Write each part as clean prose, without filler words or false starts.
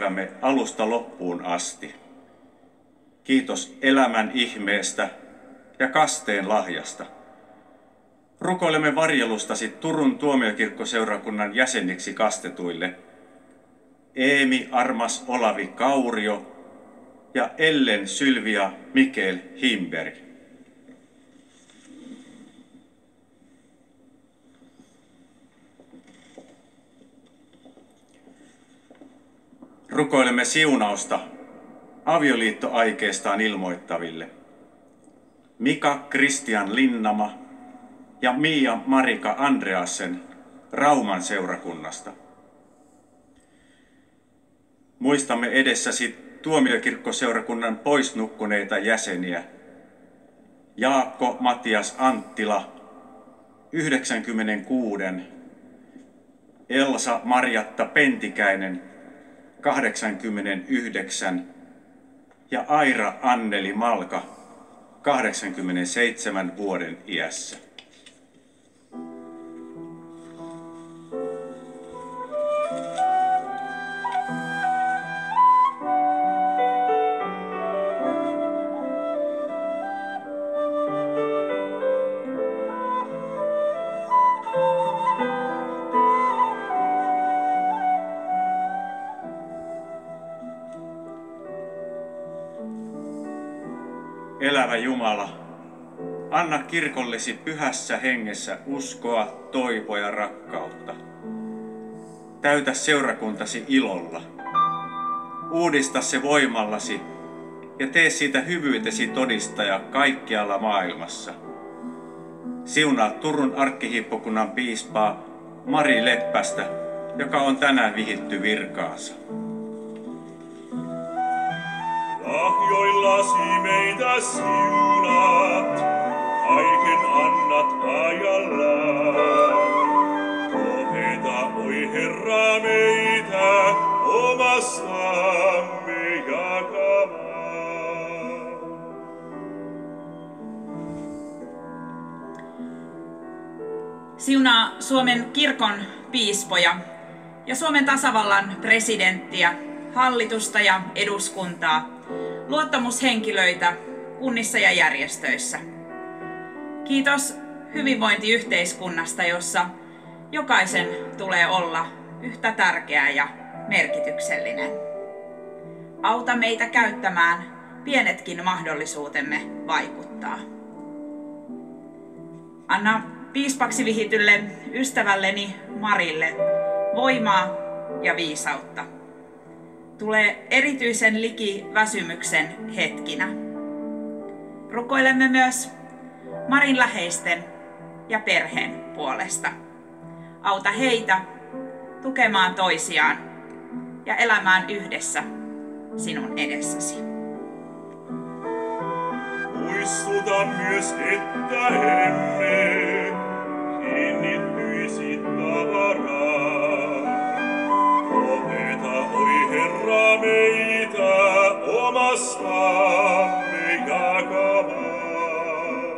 historiamme alusta loppuun asti. Kiitos elämän ihmeestä ja kasteen lahjasta. Rukoilemme varjelustasi Turun tuomiokirkkoseurakunnan jäseniksi kastetuille Eemi Armas Olavi Kaurio ja Ellen Sylvia Mikael Himberg. Rukoilemme siunausta avioliittoaikeestaan ilmoittaville Mika Kristian Linnama ja Mia Marika Andreasen Rauman seurakunnasta. Muistamme edessäsi tuomiokirkkoseurakunnan poisnukkuneita jäseniä Jaakko Matias Anttila, 96, Elsa Marjatta Pentikäinen, 89 ja Aira Anneli Malka, 87 vuoden iässä. Elävä Jumala, anna kirkollesi pyhässä hengessä uskoa, toivoa ja rakkautta. Täytä seurakuntasi ilolla. Uudista se voimallasi ja tee siitä hyvyytesi todistaja kaikkialla maailmassa. Siunaa Turun arkkihiippakunnan piispaa Mari Leppästä, joka on tänään vihitty virkaansa. Lahjoillasi meitä siunaat, kaiken annat ajallaan. Oheta, oi Herra, meitä omassamme jakamaan. Siunaa Suomen kirkon piispoja ja Suomen tasavallan presidenttiä, hallitusta ja eduskuntaa, luottamushenkilöitä kunnissa ja järjestöissä. Kiitos hyvinvointiyhteiskunnasta, jossa jokaisen tulee olla yhtä tärkeä ja merkityksellinen. Auta meitä käyttämään pienetkin mahdollisuutemme vaikuttaa. Anna piispaksi vihitylle ystävälleni Marille voimaa ja viisautta. Tulee erityisen liki väsymyksen hetkinä. Rukoilemme myös Marin läheisten ja perheen puolesta. Auta heitä tukemaan toisiaan ja elämään yhdessä sinun edessäsi. Muistuta myös, että emme kiinnittyisi tavaraan. Oheta, oi Herra, meitä omassamme jakamaan.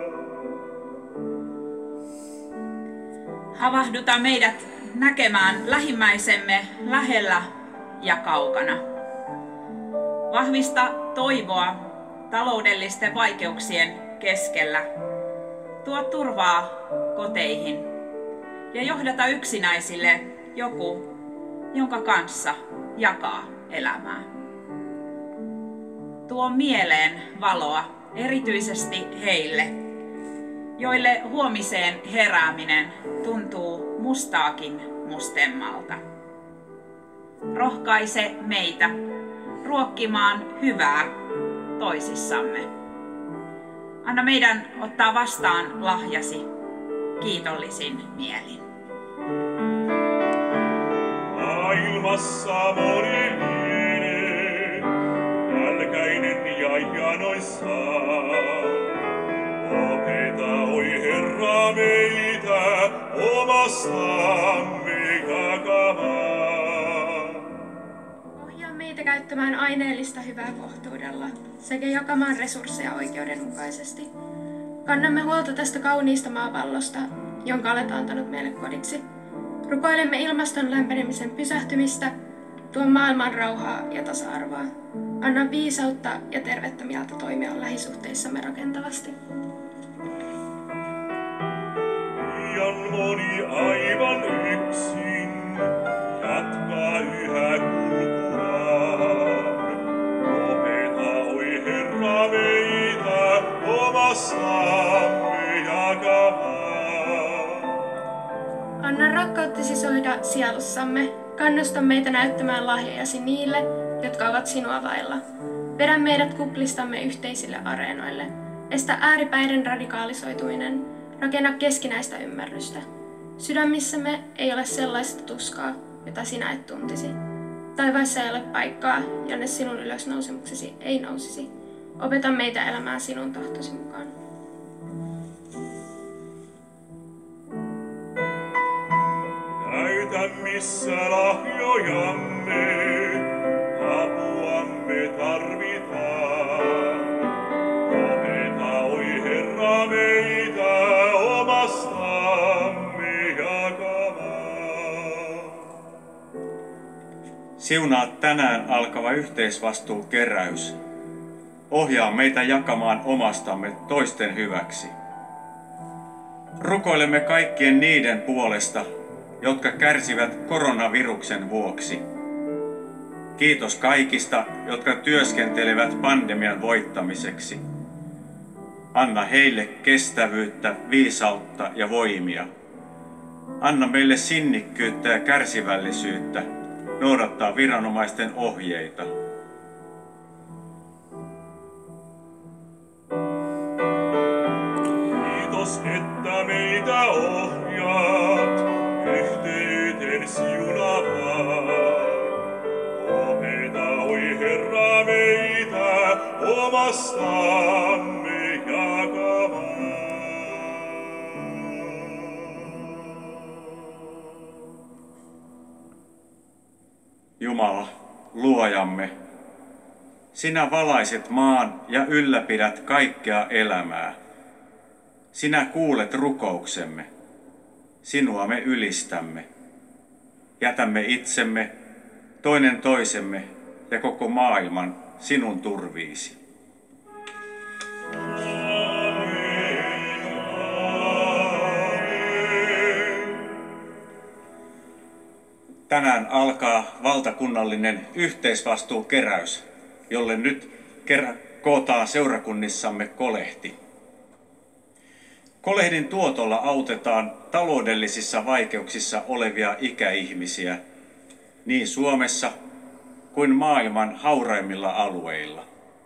Havahduta meidät näkemään lähimmäisemme lähellä ja kaukana. Vahvista toivoa taloudellisten vaikeuksien keskellä. Tuo turvaa koteihin ja johdata yksinäisille joku, jonka kanssa jakaa elämää. Tuo mieleen valoa erityisesti heille, joille huomiseen herääminen tuntuu mustaakin mustemmalta. Rohkaise meitä ruokkimaan hyvää toisissamme. Anna meidän ottaa vastaan lahjasi kiitollisin mielin. Maailmassa moni lienee, nälkäinen ja janoissaan. Opeta, oi Herra, meitä omassamme jakamaan. Ohjaa meitä käyttämään aineellista hyvää kohtuudella sekä jakamaan resursseja oikeudenmukaisesti. Kannamme huolta tästä kauniista maapallosta, jonka olet antanut meille kodiksi. Rukoilemme ilmaston lämpenemisen pysähtymistä Tuo maailman rauhaa ja tasa-arvoa. Anna viisautta ja tervettä mieltä toimia lähisuhteissamme rakentavasti. Liian moni aivan yksin jatkaa yhä kulkuaan. Opeta, oi Herra, meitä omassamme jakamaan. Anna rakkauttesi soida sielussamme. Kannusta meitä näyttämään lahjojasi niille, jotka ovat sinua vailla. Vedä meidät kuplistamme yhteisille areenoille. Estä ääripäiden radikaalisoituminen. Rakenna keskinäistä ymmärrystä. Sydämissämme ei ole sellaista tuskaa, jota sinä et tuntisi. Taivaissa ei ole paikkaa, jonne sinun ylösnousemuksesi ei nousisi. Opeta meitä elämään sinun tahtosi mukaan. Näytä missä lahjojamme, apuamme tarvitaan. Opeta, oi Herra, meitä omastamme jakamaan. Siunaa tänään alkava yhteisvastuukeräys. Ohjaa meitä jakamaan omastamme toisten hyväksi. Rukoilemme kaikkien niiden puolesta, jotka kärsivät koronaviruksen vuoksi. Kiitos kaikista, jotka työskentelevät pandemian voittamiseksi. Anna heille kestävyyttä, viisautta ja voimia. Anna meille sinnikkyyttä ja kärsivällisyyttä noudattaa viranomaisten ohjeita. Kiitos, että meitä ohjaat yhteyteen siunavaan. Opeta, oi Herra, meitä omastamme jakamaan. Jumala, luojamme, sinä valaiset maan ja ylläpidät kaikkea elämää. Sinä kuulet rukouksemme. Sinua me ylistämme. Jätämme itsemme, toinen toisemme ja koko maailman sinun turviisi. Tänään alkaa valtakunnallinen yhteisvastuukeräys, jolle nyt kootaan seurakunnissamme kolehti. Kolehdin tuotolla autetaan taloudellisissa vaikeuksissa olevia ikäihmisiä niin Suomessa kuin maailman hauraimmilla alueilla.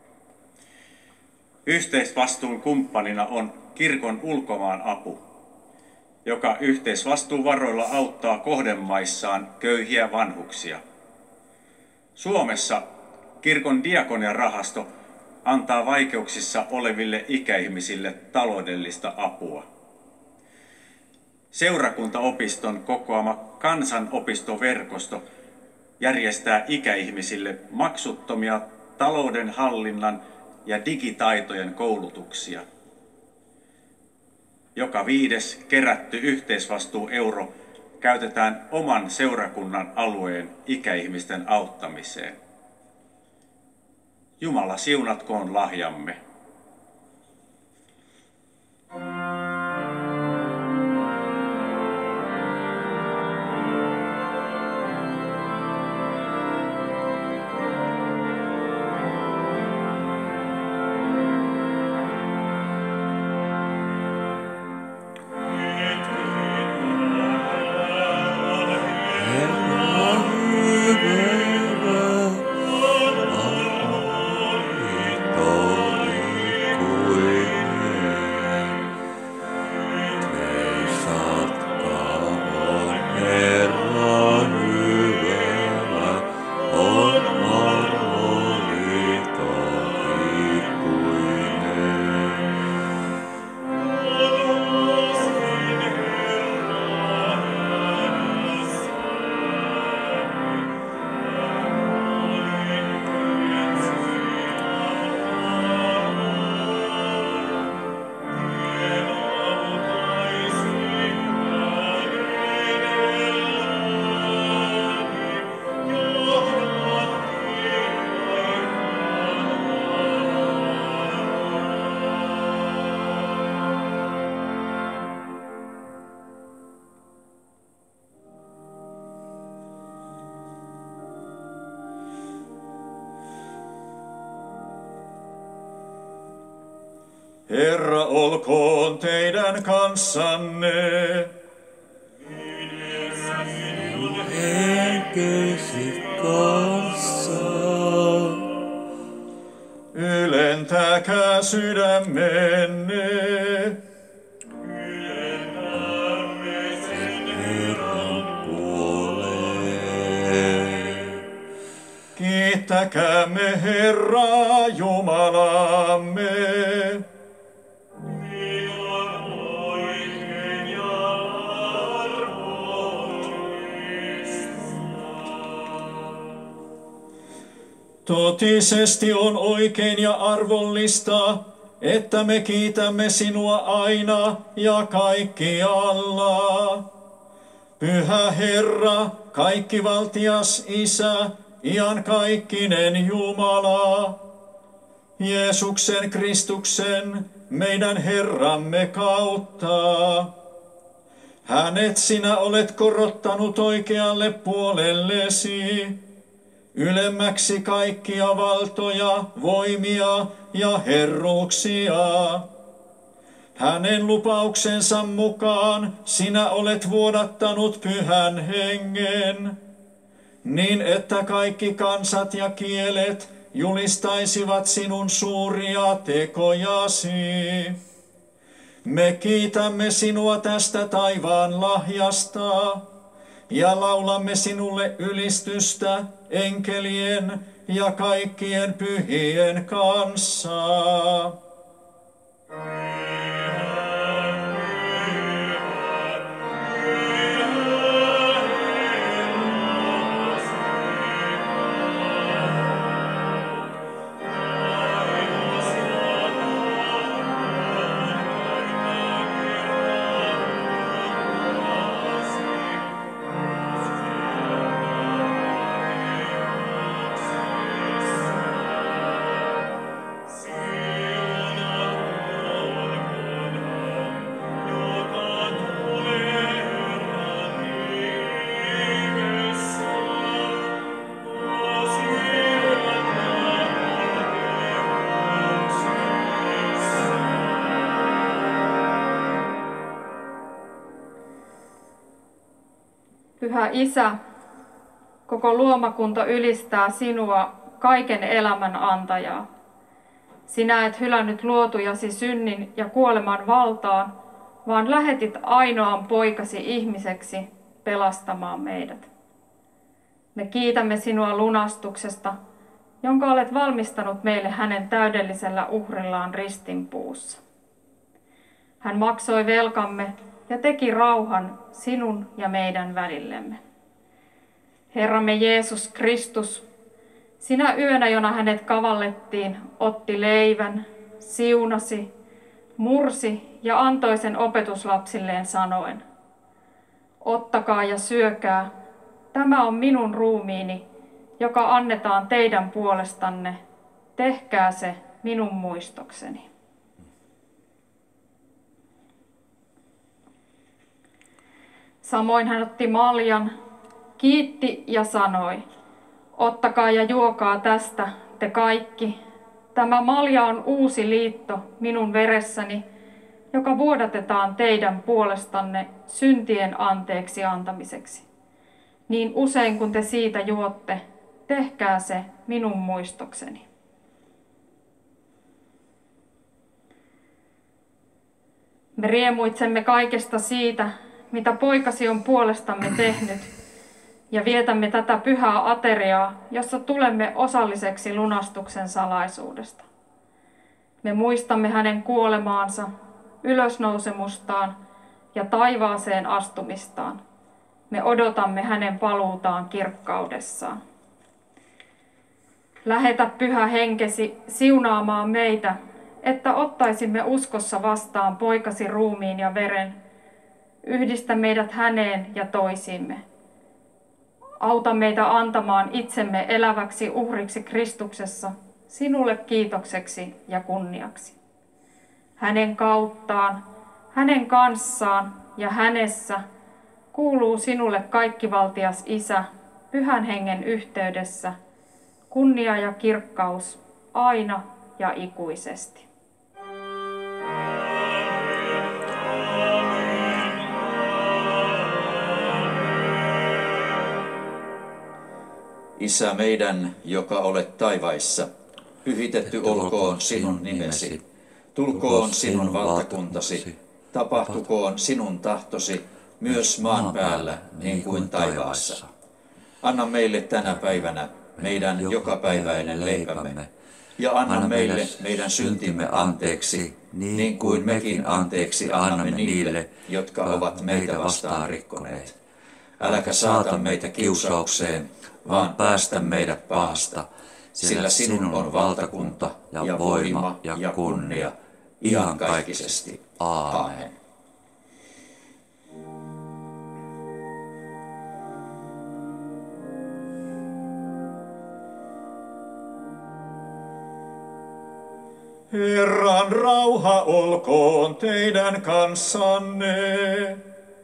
Yhteisvastuun kumppanina on kirkon ulkomaan apu, joka yhteisvastuuvaroilla auttaa kohdemaissaan köyhiä vanhuksia. Suomessa kirkon diakoniarahasto antaa vaikeuksissa oleville ikäihmisille taloudellista apua. Seurakuntaopiston kokoama kansanopistoverkosto järjestää ikäihmisille maksuttomia taloudenhallinnan ja digitaitojen koulutuksia. Joka 5. kerätty yhteisvastuueuro käytetään oman seurakunnan alueen ikäihmisten auttamiseen. Jumala siunatkoon lahjamme. Herra olkoon teidän kanssanne. Henkesi kanssa. Ylentäkää sydämenne. Herran puoleen. Kiittäkäämme Herraa Jumalamme. Totisesti on oikein ja arvollista, että me kiitämme sinua aina ja kaikkialla. Pyhä Herra, kaikkivaltias Isä, iankaikkinen Jumala, Jeesuksen Kristuksen, meidän Herramme kautta. Hänet sinä olet korottanut oikealle puolellesi, ylemmäksi kaikkia valtoja, voimia ja herruuksia. Hänen lupauksensa mukaan sinä olet vuodattanut Pyhän Hengen, niin että kaikki kansat ja kielet julistaisivat sinun suuria tekojasi. Me kiitämme sinua tästä taivaan lahjasta ja laulamme sinulle ylistystä enkelien ja kaikkien pyhien kanssa. Pyhä Isä, koko luomakunta ylistää sinua, kaiken elämän antajaa. Sinä et hylännyt luotujasi synnin ja kuoleman valtaan, vaan lähetit ainoan poikasi ihmiseksi pelastamaan meidät. Me kiitämme sinua lunastuksesta, jonka olet valmistanut meille hänen täydellisellä uhrillaan ristinpuussa. Hän maksoi velkamme ja teki rauhan sinun ja meidän välillemme. Herramme Jeesus Kristus, sinä yönä, jona hänet kavallettiin, otti leivän, siunasi, mursi ja antoi sen opetuslapsilleen sanoen: ottakaa ja syökää, tämä on minun ruumiini, joka annetaan teidän puolestanne, tehkää se minun muistokseni. Samoin hän otti maljan, kiitti ja sanoi: ottakaa ja juokaa tästä te kaikki. Tämä malja on uusi liitto minun veressäni, joka vuodatetaan teidän puolestanne syntien anteeksi antamiseksi. Niin usein kun te siitä juotte, tehkää se minun muistokseni. Me riemuitsemme kaikesta siitä, mitä poikasi on puolestamme tehnyt, ja vietämme tätä pyhää ateriaa, jossa tulemme osalliseksi lunastuksen salaisuudesta. Me muistamme hänen kuolemaansa, ylösnousemustaan ja taivaaseen astumistaan. Me odotamme hänen paluutaan kirkkaudessaan. Lähetä Pyhä Henkesi siunaamaan meitä, että ottaisimme uskossa vastaan poikasi ruumiin ja veren. Yhdistä meidät häneen ja toisiimme. Auta meitä antamaan itsemme eläväksi uhriksi Kristuksessa, sinulle kiitokseksi ja kunniaksi. Hänen kauttaan, hänen kanssaan ja hänessä kuuluu sinulle kaikkivaltias Isä, Pyhän Hengen yhteydessä, kunnia ja kirkkaus aina ja ikuisesti. Isä meidän, joka olet taivaissa, pyhitetty olkoon sinun nimesi. Tulkoon sinun valtakuntasi, tapahtukoon sinun tahtosi, myös maan päällä niin kuin taivaassa. Anna meille tänä päivänä meidän jokapäiväinen leipämme, ja anna meille meidän syntimme anteeksi, niin kuin mekin anteeksi annamme niille, jotka ovat meitä vastaan rikkoneet. Äläkä saata meitä kiusaukseen, vaan päästä meidät pahasta, sillä sinun on valtakunta ja voima ja kunnia iankaikkisesti. Aamen. Herran rauha olkoon teidän kanssanne.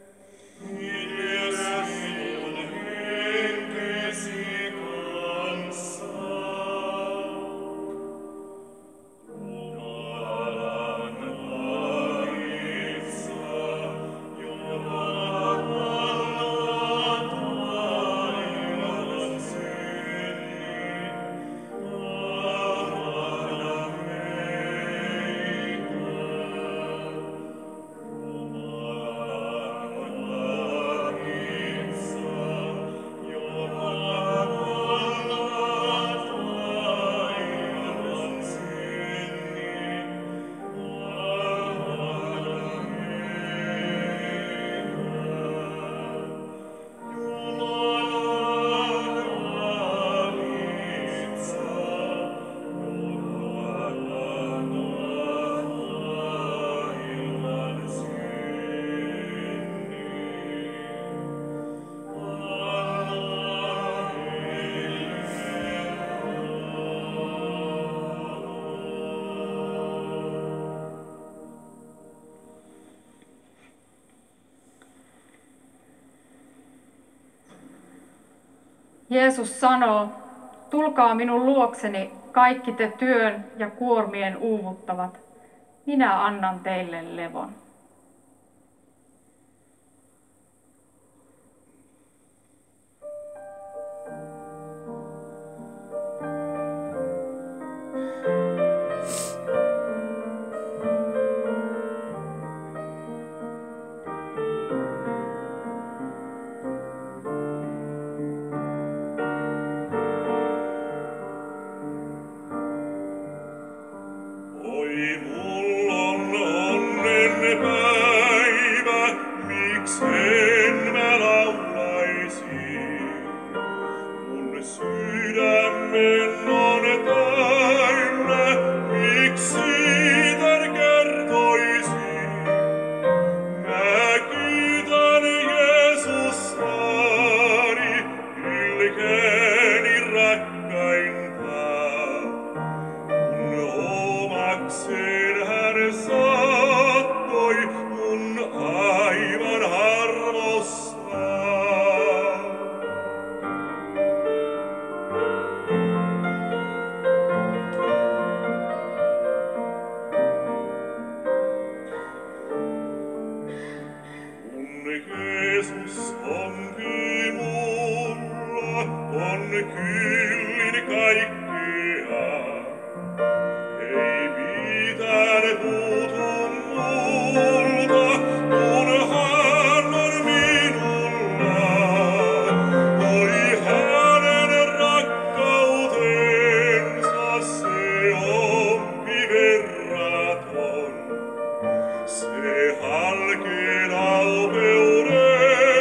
Jeesus sanoo, tulkaa minun luokseni kaikki te työn ja kuormien uuvuttavat. Minä annan teille levon.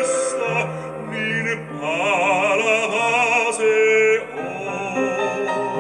Palava se on.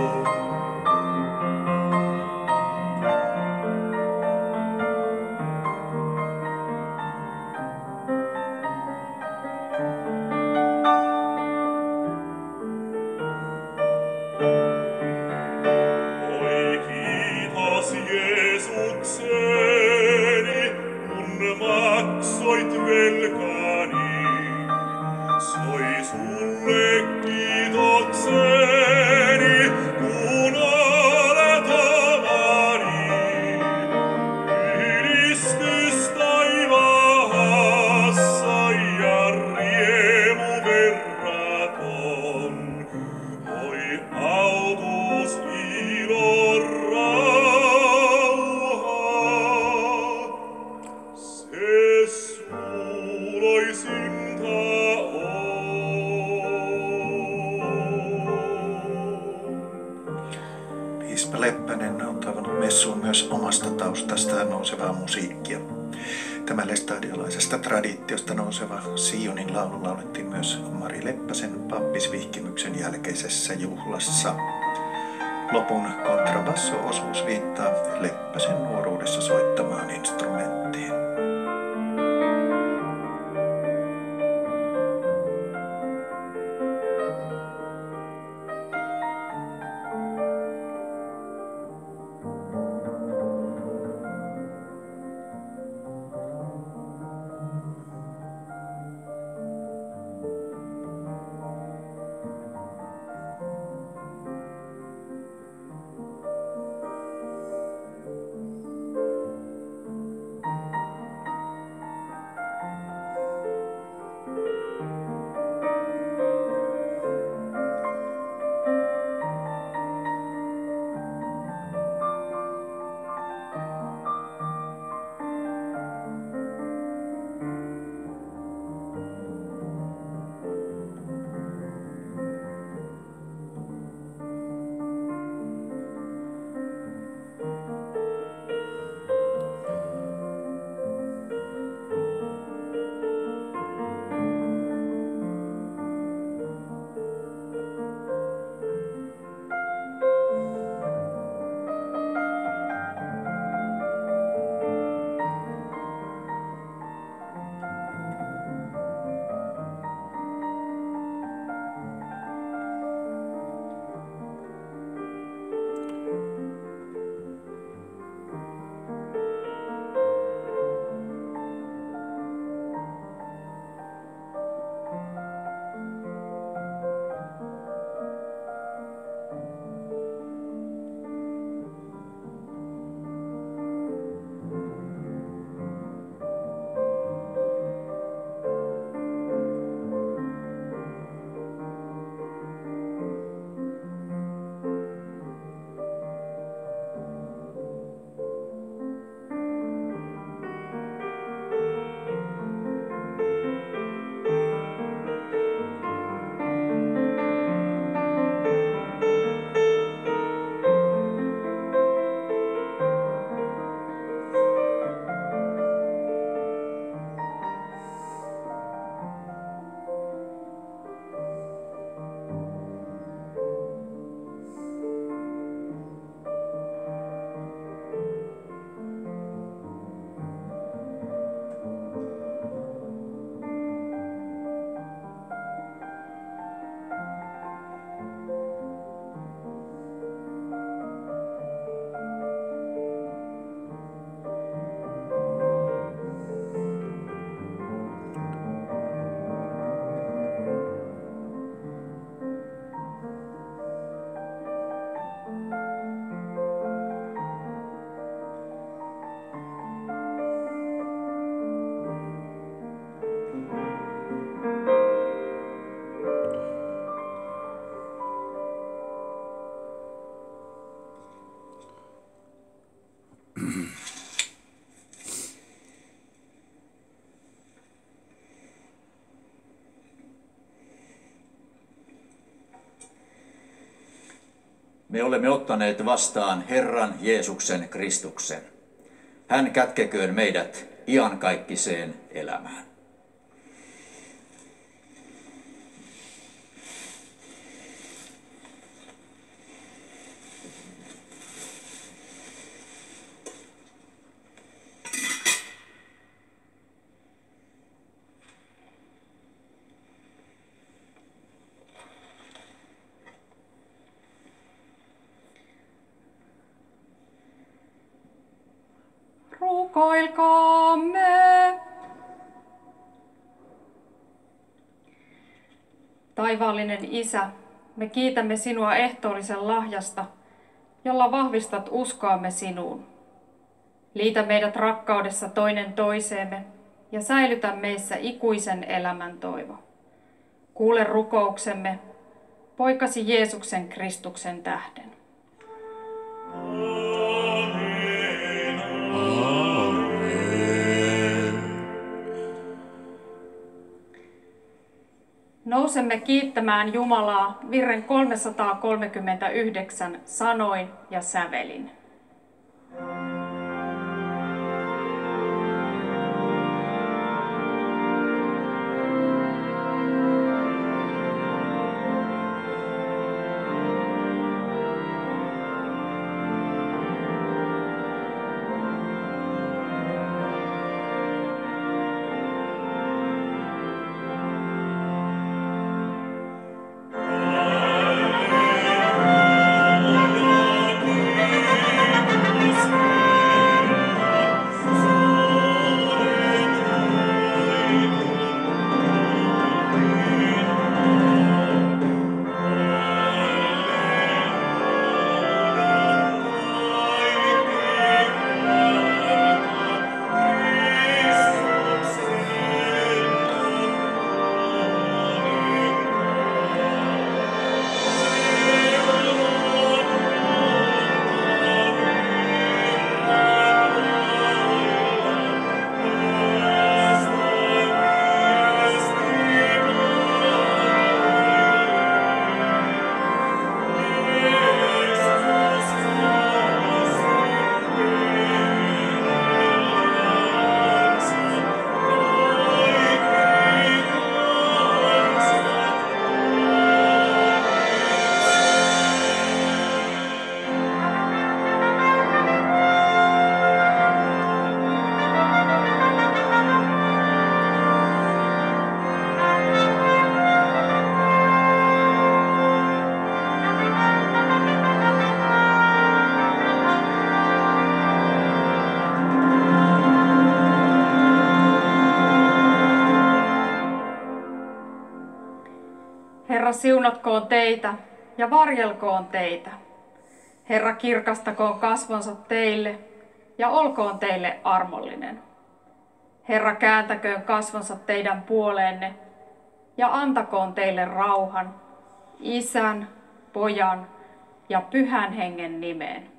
Jesper Leppänen on toivonut messuun myös omasta taustastaan nousevaa musiikkia. Tämä lestadiolaisesta traditiosta nouseva Sionin laulu laulettiin myös Mari Leppäsen pappisvihkimyksen jälkeisessä juhlassa. Lopun kontrabasso-osuus viittaa Leppäsen nuoruudessa soittamaan instrumenttiin. Me olemme ottaneet vastaan Herran Jeesuksen Kristuksen. Hän kätkeköön meidät iankaikkiseen elämään. Rukoilkaamme. Taivaallinen Isä, me kiitämme sinua ehtoollisen lahjasta, jolla vahvistat uskoamme sinuun. Liitä meidät rakkaudessa toinen toiseemme ja säilytä meissä ikuisen elämän toivo. Kuule rukouksemme, poikasi Jeesuksen Kristuksen tähden. Nousemme kiittämään Jumalaa virren 339 sanoin ja sävelin. Herra siunatkoon teitä ja varjelkoon teitä. Herra kirkastakoon kasvonsa teille ja olkoon teille armollinen. Herra kääntäköön kasvonsa teidän puoleenne ja antakoon teille rauhan Isän, Pojan ja Pyhän Hengen nimeen.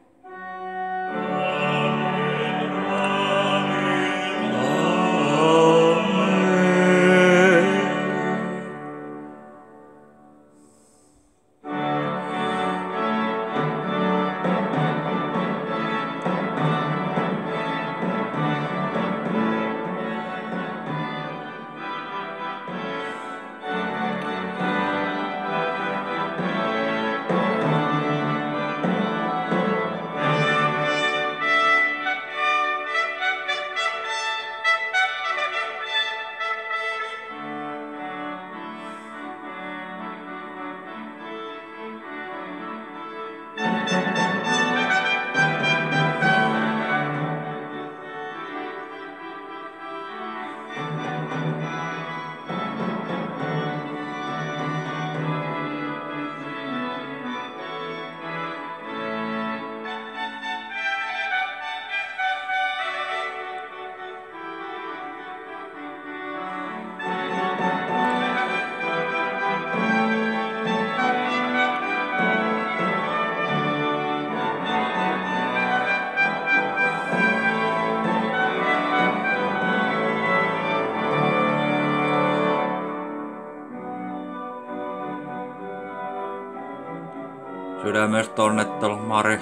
Sydämestä onnettelu Mari.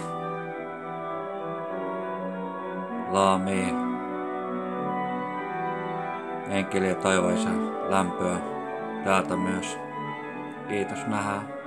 Laamii. Enkeli ja taivaisen lämpöä täältä myös. Kiitos, nähdään.